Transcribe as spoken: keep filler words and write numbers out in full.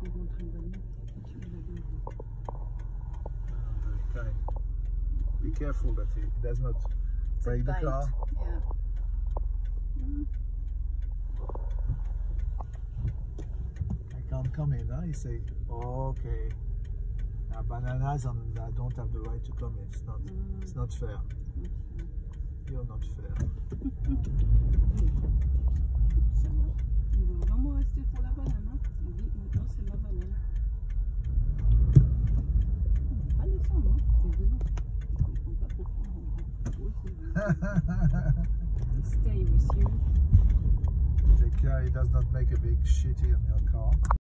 Okay. Be careful that he does not break the car. Yeah. Mm. I can't come in, huh? He say, oh, okay. Uh, bananas and I don't have the right to come in. It's not, mm. it's not fair. Mm. You're not fair. Ça va. Il veut vraiment rester pour la banane, hein? Il dit maintenant c'est ma banane. Pas descendre, hein? Mais raison. Je comprends pas pourquoi on stay with you. Take care he does not make a big shit in your car.